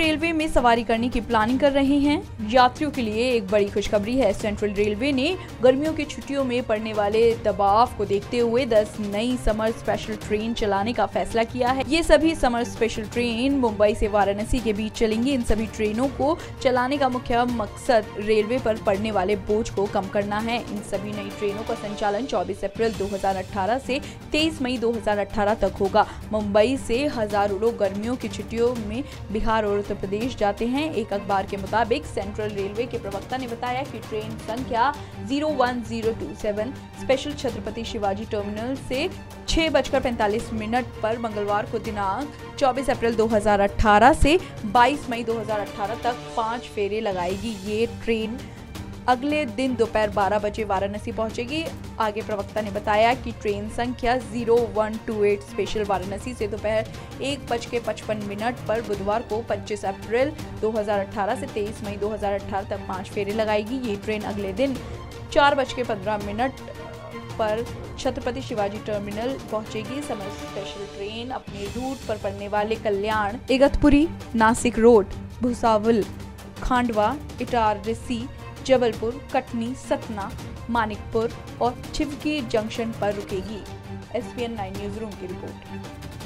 Railway में सवारी करने की प्लानिंग कर रहे हैं? यात्रियों के लिए एक बड़ी खुशखबरी है। सेंट्रल रेलवे ने गर्मियों की छुट्टियों में पड़ने वाले दबाव को देखते हुए 10 नई समर स्पेशल ट्रेन चलाने का फैसला किया है। ये सभी समर स्पेशल ट्रेन मुंबई से वाराणसी के बीच चलेंगी। इन सभी ट्रेनों को चलाने का मुख्य मकसद रेलवे पर पड़ने वाले बोझ को कम करना है। इन सभी नई ट्रेनों का संचालन 24 अप्रैल 2018 से 23 मई 2018 तक होगा। मुंबई से हजारों लोग गर्मियों की छुट्टियों में बिहार और उत्तर प्रदेश जाते हैं। एक अखबार के मुताबिक सेंट्रल रेलवे के प्रवक्ता ने बताया कि ट्रेन संख्या 01027 स्पेशल छत्रपति शिवाजी टर्मिनल से 6:45 पर मंगलवार को दिनांक 24 अप्रैल 2018 से 22 मई 2018 तक 5 फेरे लगाएगी। ये ट्रेन अगले दिन दोपहर 12 बजे वाराणसी पहुंचेगी। आगे प्रवक्ता ने बताया कि ट्रेन संख्या 0128 स्पेशल वाराणसी से दोपहर 1:55 पर बुधवार को 25 अप्रैल 2018 से 23 मई 2018 तक 5 फेरे लगाएगी। ये ट्रेन अगले दिन 4:15 पर छत्रपति शिवाजी टर्मिनल पहुंचेगी। समर स्पेशल ट्रेन अपने रूट पर पड़ने वाले कल्याण, इगतपुरी, नासिक रोड, भुसावल, खांडवा, इटारसी, जबलपुर, कटनी, सतना, मानिकपुर और चिवकी जंक्शन पर रुकेगी। SPN 9 न्यूज रूम की रिपोर्ट।